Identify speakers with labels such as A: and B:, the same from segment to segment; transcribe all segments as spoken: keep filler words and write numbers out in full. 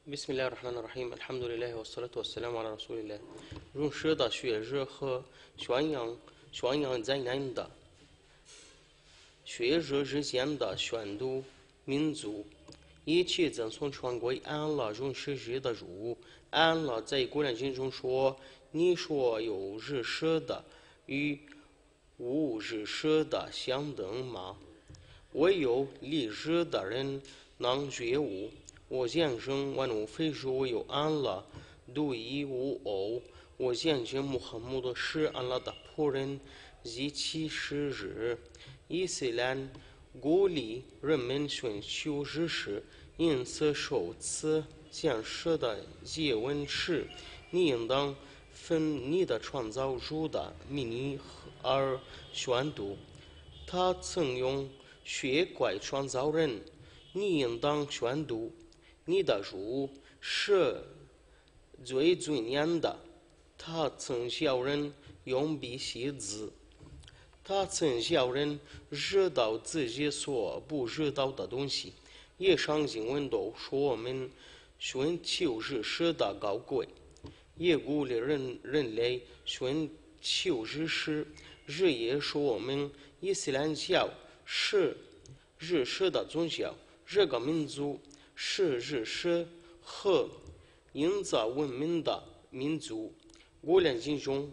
A: بسم الله الرحمن الرحيم الحمد لله والصلاة والسلام على رسول الله。用诗的学日和宣扬宣扬灾难的学日之间的宣读民族，一切赠送传归安拉用诗日的主。安拉在古兰经中说：“你说有日舍的与无日舍的相等吗？唯有立日的人能觉悟。”我见证万物非属有安拉独一无二。我见证穆罕默德是安拉的仆人及其使者。伊斯兰鼓励人们寻求知识，因此受此建设的结论是：你应当分你的创造主的命令而宣读。他曾用血怪创造人，你应当宣读。你的主是最尊严的，他曾叫人用笔写字，他曾叫人知道自己所不知道的东西。以上经文都说我们寻求知识的高贵，也鼓励人人类寻求知识。日夜说我们伊斯兰教是日识的宗教，这个民族是日识和营造文明的民族。古兰经中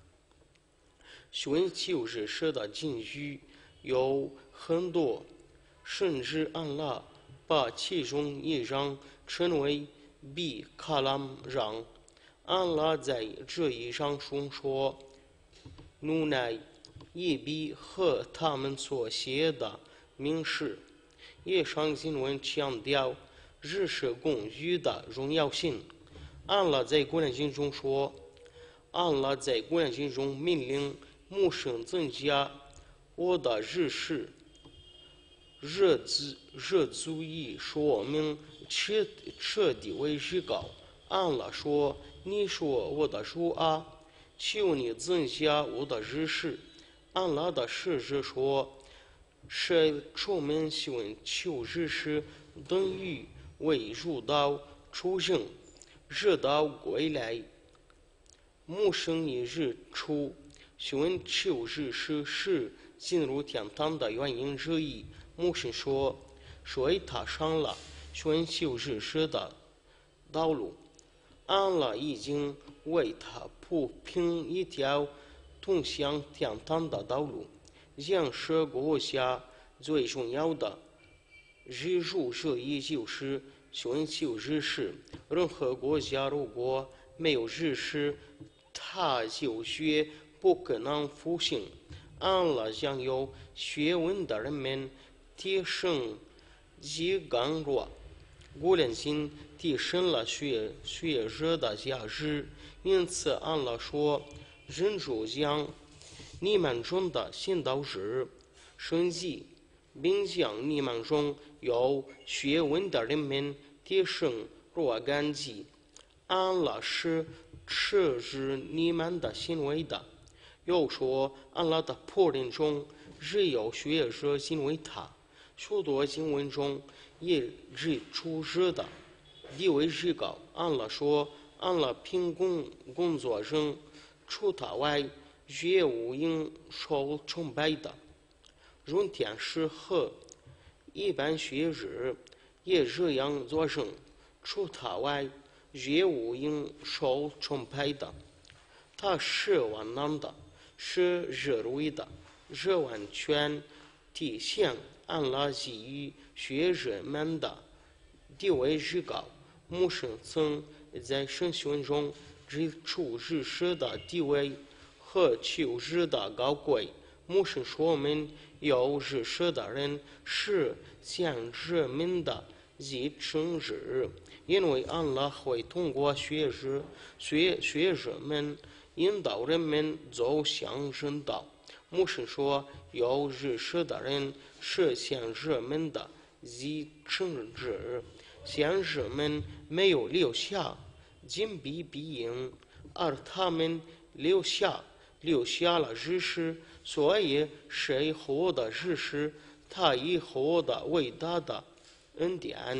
A: 寻求日识的禁语有很多，甚至安拉把其中一章称为比卡拉姆章。安拉在这一章中说：“奴乃一笔和他们所写的名诗。”以上经文强调日识公语的重要性。安拉在古兰经中说：“安拉在古兰经中命令穆圣增加我的日识。”这足这足以说明彻彻底为至高。安拉说：“你说我的主啊，求你增加我的日识。”安拉的使者说：“谁出门寻求知识，等于为入道出生，直到归来。穆圣一日出寻求知识是进入天堂的原因之一。”穆圣说：“谁踏上了寻求知识的道路，安拉已经为他铺平一条通向天堂的道路。”建设国家最重要的日入之一就是寻求知识。任何国家如果没有知识，它就绝不可能复兴。安拉将有学问的人们提升及刚弱。古兰经提升了学学者的价值，因此安拉说：“人主将你们中的信道者升级，并将你们中有学问的人们提升若干级。安拉是斥止你们的行为的。”又说：“安拉的仆人中只有学者敬畏他。”许多经文中也指出这的地位之高。安拉说：“安拉凭工工作中除他外，绝无应受崇拜的。”润天使和一般学者也这样作证，除他外，绝无应受崇拜的。他是万能的，是热瑞的，这完全体现安拉给予学者们的地位之高。穆圣曾在圣训中指出知识的地位和求知的高贵。穆圣说明有知识的人是先知们的继承者，因为安拉会通过学者学学者们引导人们走向正道。穆圣说，有知识的人是先知们的继承者。先知们没有留下金币庇应，而他们留下留下了知识，所以谁获得知识，他已获得伟大的恩典。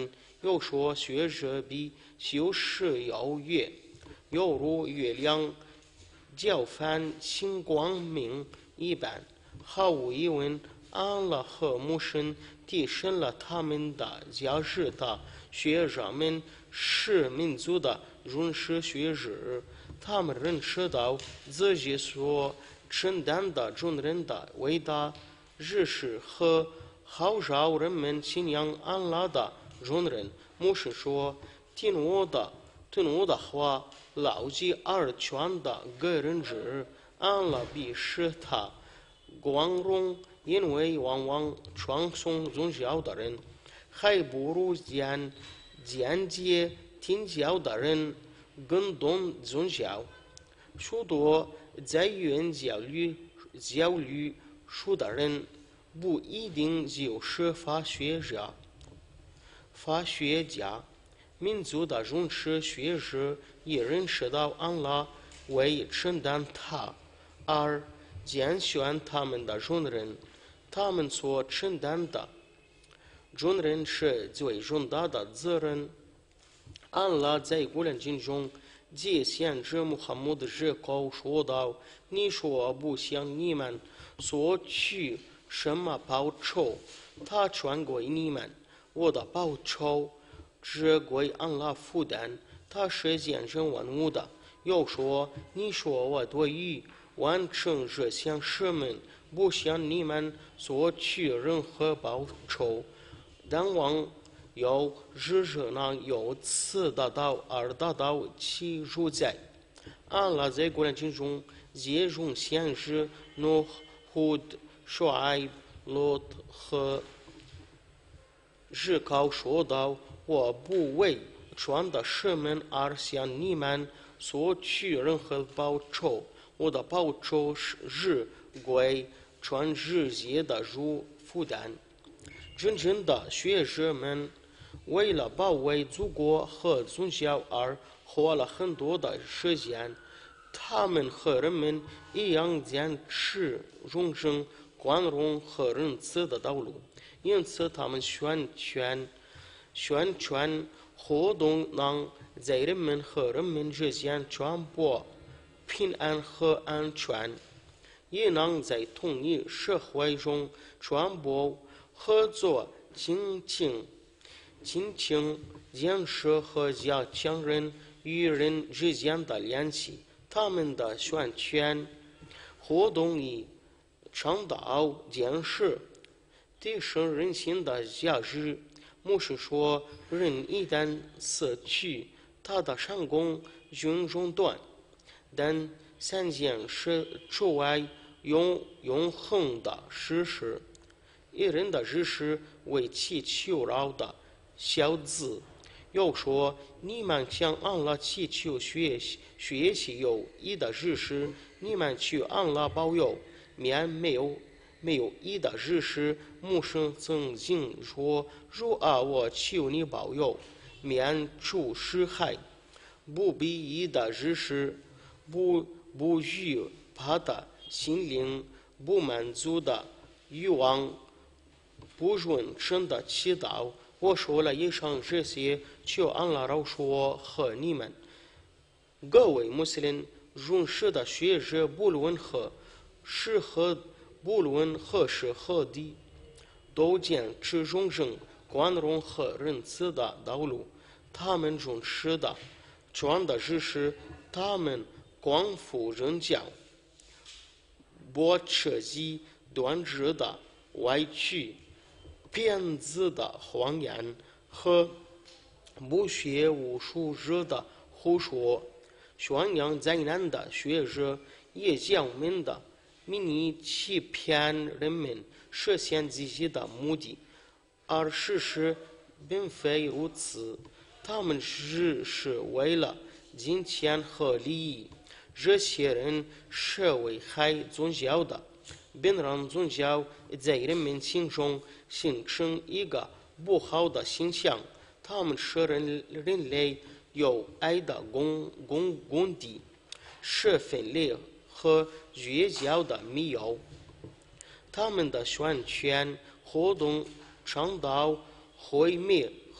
A: 又说学者比修士要远，犹如月亮较泛星光明一般。毫无疑问，安拉和穆神提升了他们的价值的学者们是民族的认识学者，他们认识到自己所承担的重任的伟大日识和号召人们信仰安拉的重任。牧师说：“听我的，听我的话，牢记二全的个人制，安拉必使他光荣，因为往往传颂宗教的人，还不如间间接听教的人更懂宗教。许多在原教育教育书的人，不一定就是法学家。法学家，民族的认识学者也认识到安拉为承担他而拣选他们的重任，他们所承担的重任是最重大的责任。安拉在古兰经中借先知穆罕默德之口说道：“你说不向你们索取什么报酬，他传给你们。我的报酬只归安拉负担，他是见证万物的。”又说：“你说我对于完成这项使命，不向你们索取任何报酬，但望有日日能由此达到而达到其主宰。”安拉在古兰经中借用先知努、胡德、舒艾、罗特和日考说道：“我不为传的使命而向你们索取任何报酬，我的报酬是归传日界的主负担。”真正的学者们为了保卫祖国和宗教而花了很多的时间，他们和人们一样坚持容忍、宽容和仁慈的道路，因此他们宣传宣传活动能在人们和人们之间传播平安和安全，也能在同一社会中传播合作、亲情、亲情、建设和加强人与人之间的联系。他们的宣传活动以倡导建设、提升人心的价值。牧师说：“人一旦死去，他的成功就中断，但三件事除外永永恒的事实。一人的日识为其求饶的小子。”又说：“你们向安拉祈求学习学习有益的日识，你们求安拉保佑，免没有没有益的日识。”牧师曾经说：“如啊，我求你保佑，免除尸害，不必益的日识，不不惧怕的心灵，不满足的欲望，不认真的祈祷。”我说了以上这些，求安拉饶恕我和你们。各位穆斯林认识的学者，不论何时何不论何时何地，都坚持容忍、宽容和仁慈的道路。他们重视的、传的只是他们光复人教、不彻底断绝的歪曲、骗子的谎言和不学无术者的胡说。宣扬灾难的学者也讲明的名义欺骗人们，实现自己的目的，而事实并非如此。他们只是为了金钱和利益。这些人是危害宗教的，并让宗教在人们心中形成一个不好的形象。他们是人人类有爱的公公公敌，是分裂和绝交的密友。他们的宣传活动倡导毁灭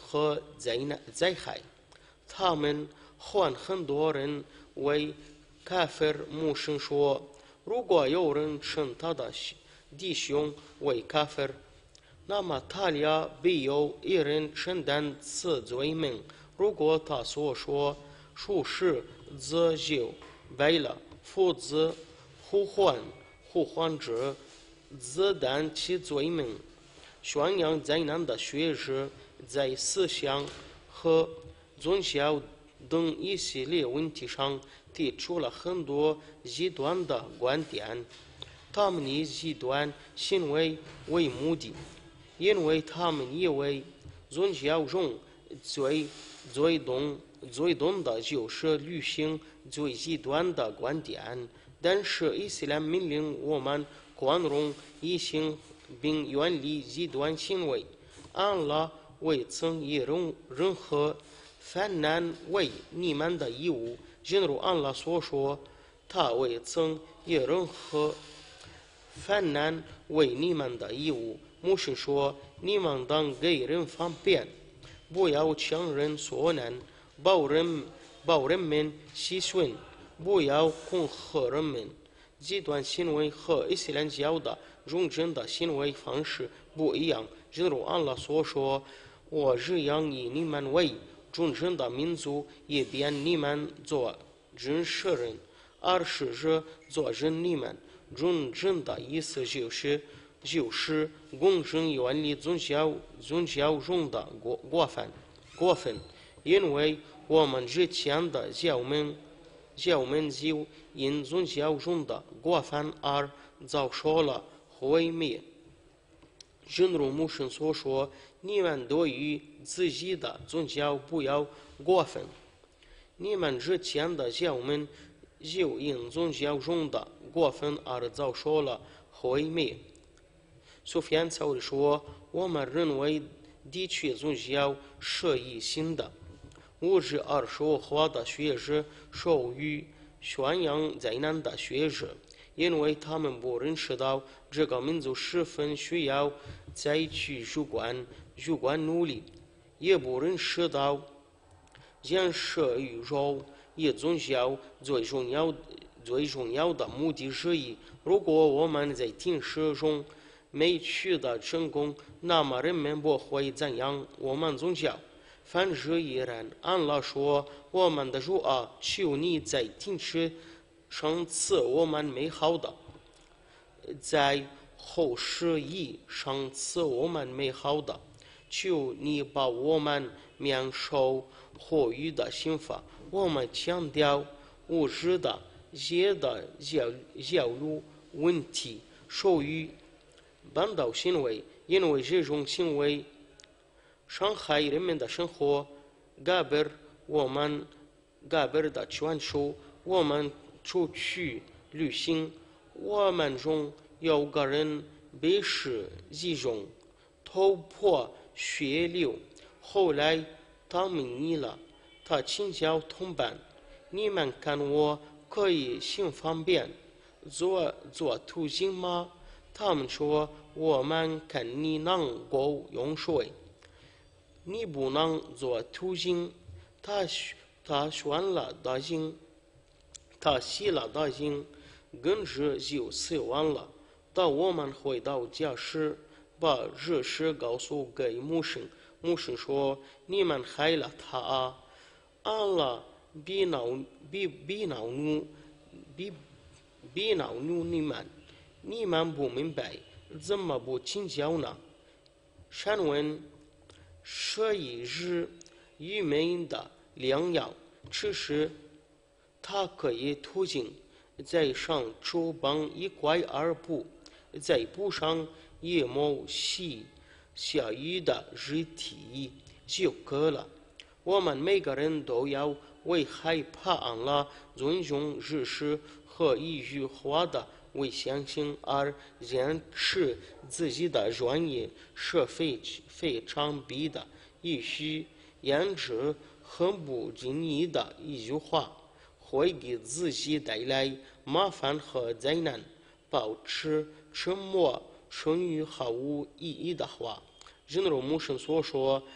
A: 和灾难灾害。他们换很多人为卡菲尔牧师说，如果有人称他的弟兄为卡菲尔，那么他俩必有一人承担此罪名。如果他所说属实，则就为了负责呼唤呼唤者自担其罪名。宣扬灾难的学者在思想和宗教等一系列问题上提出了很多极端的观点，他们以极端行为为目的，因为他们以为宗教中最最懂最懂的就是履行最极端的观点。但是伊斯兰命令我们宽容异性并远离极端行为。安拉未曾以任任何犯难为你们的义务，正如安拉所说，他未曾以任何犯难为你们的义务。牧师说，你们当给人方便，不要强人所难，保人保人们细顺，不要恐吓人们。极端行为和伊斯兰教的忠贞的行为方式不一样。正如安拉所说，我这样以你们为忠贞的民族，以便你们做真实人，而是这做人你们忠贞的意思就是就是公正远离宗教宗教中的过过分过分，因为我们之前的教门教门就因宗教中的过分而遭受了毁灭。正如牧师所说，你们对于自己的宗教不要过分，你们之前的教门就因宗教中的过分而遭受了毁灭。苏菲安曹说，我们认为地区宗教是一新的物质而说话的学者属于宣扬灾难的学者，因为他们不认识到这个民族十分需要采取主观主观努力，也不认识到建设宇宙以宗教最重要最重要的目的之一。如果我们在听识中没取得成功，那么人们不会赞扬我们宗教。反之亦然。安拉说，我们的主啊，求你在听识上赐我们美好的，在后世亦上赐我们美好的，求你把我们免受火狱的刑罚。我们强调物质的业的教教育问题属于半岛行为，因为这种行为伤害人们的生活，改变我们改变的权属。我们出去旅行，我们中有个人被施一种头破血流，后来他明意了，他请教同伴，你们看我可以行方便做做途径吗？他们说，我们看你能够用水，你不能做途径。他他选了大经，他洗了大经，跟着就死完了。当我们回到家时，把这事告诉给牧师，牧师说，你们害了他啊！安拉必恼必必恼怒必必恼怒你们，你们不明白，怎么不请教呢？山问是一日愚昧的良药，只是它可以途径在上处绑一块二布，再补上一抹细下雨的日体就可了。我们每个人都要为害怕安拉、尊重日识和一句话的为相信而坚持自己的专业是非非常必的。也许言之很不经意的一句话，会给自己带来麻烦和灾难。保持沉默，剩余毫无意义的话，正如牧师所说，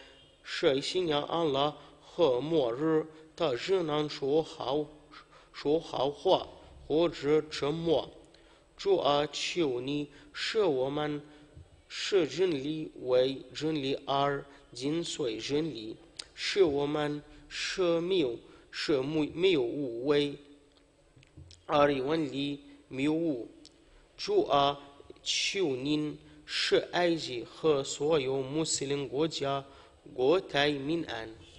A: 谁信仰安拉和末日的只能说好说好话或者沉默。主啊，求你使我们视真理为真理而紧随真理，使我们舍谬舍谬误为而远离谬误。主啊，求您使埃及和所有穆斯林国家国泰民安。